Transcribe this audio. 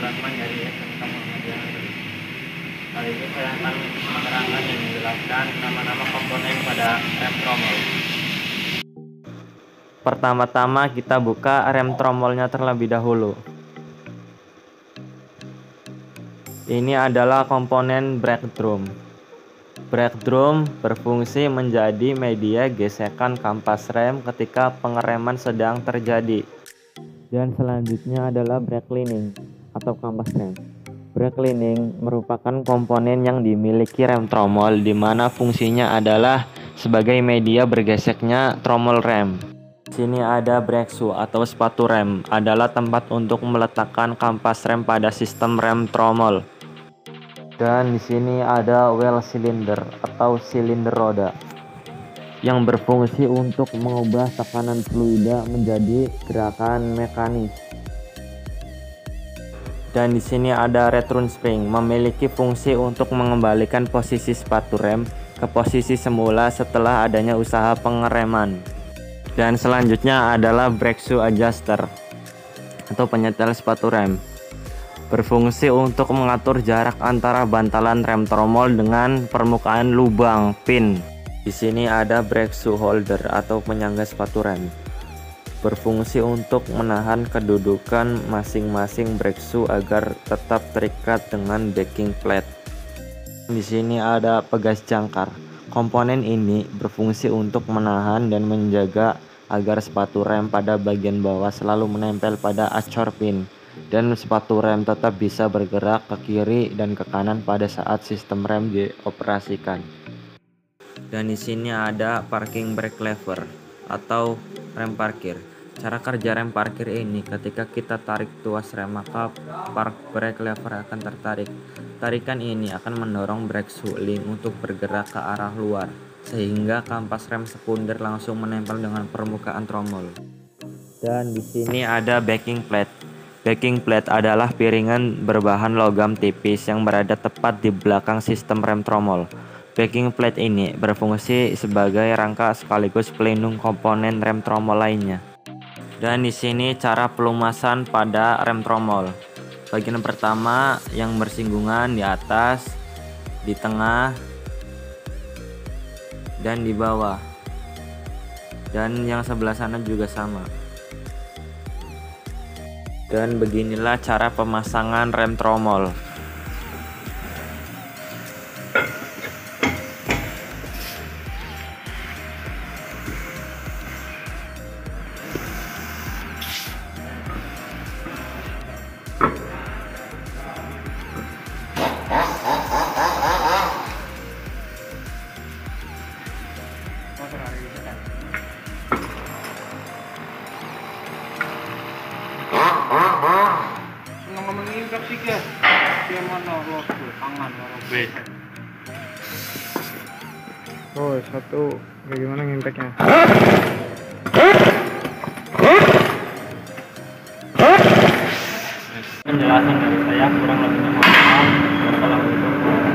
Rahman dari SMK Muhammadiyah Negeri. Kali ini saya akan menerangkan dan menjelaskan nama-nama komponen pada rem tromol. Pertama-tama kita buka rem tromolnya terlebih dahulu. Ini adalah komponen brake drum. Brake drum berfungsi menjadi media gesekan kampas rem ketika pengereman sedang terjadi. Dan selanjutnya adalah brake lining atau kampas rem. Brake lining merupakan komponen yang dimiliki rem tromol, di mana fungsinya adalah sebagai media bergeseknya tromol rem. Di sini ada brake shoe atau sepatu rem, adalah tempat untuk meletakkan kampas rem pada sistem rem tromol. Dan di sini ada well cylinder atau silinder roda yang berfungsi untuk mengubah tekanan fluida menjadi gerakan mekanis. Dan di sini ada return spring, memiliki fungsi untuk mengembalikan posisi sepatu rem ke posisi semula setelah adanya usaha pengereman. Dan selanjutnya adalah brake shoe adjuster atau penyetel sepatu rem, berfungsi untuk mengatur jarak antara bantalan rem tromol dengan permukaan lubang pin. Di sini ada brake shoe holder atau penyangga sepatu rem, berfungsi untuk menahan kedudukan masing-masing brake shoe agar tetap terikat dengan backing plate. Di sini ada pegas jangkar. Komponen ini berfungsi untuk menahan dan menjaga agar sepatu rem pada bagian bawah selalu menempel pada acor pin dan sepatu rem tetap bisa bergerak ke kiri dan ke kanan pada saat sistem rem dioperasikan. Dan di sini ada parking brake lever atau rem parkir. Cara kerja rem parkir ini, ketika kita tarik tuas rem maka park brake lever akan tertarik. Tarikan ini akan mendorong brake shoe link untuk bergerak ke arah luar, sehingga kampas rem sekunder langsung menempel dengan permukaan tromol. Dan di sini ada backing plate. Backing plate adalah piringan berbahan logam tipis yang berada tepat di belakang sistem rem tromol. Backing plate ini berfungsi sebagai rangka sekaligus pelindung komponen rem tromol lainnya. Dan di sini cara pelumasan pada rem tromol. Bagian pertama yang bersinggungan di atas, di tengah, dan di bawah. Dan yang sebelah sana juga sama. Dan beginilah cara pemasangan rem tromol. Ngomongin sih ya, dia mana los tangan orang. Oh satu, bagaimana nginteknya? Penjelasan dari saya kurang lebihnya mohon maaf. Wassalamualaikum.